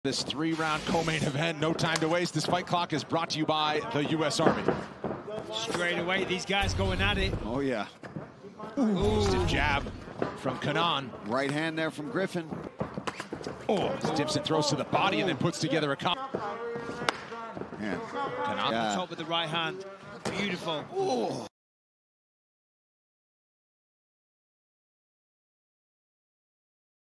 This three-round co-main event, no time to waste. This fight clock is brought to you by the U.S. Army. Straight away, these guys going at it. Oh, yeah. Ooh. Stiff jab from Kanan. Right hand there from Griffin. Oh, Stimson throws to the body and then puts together a combo. Yeah. Kanan Top with the right hand. Beautiful. Oh.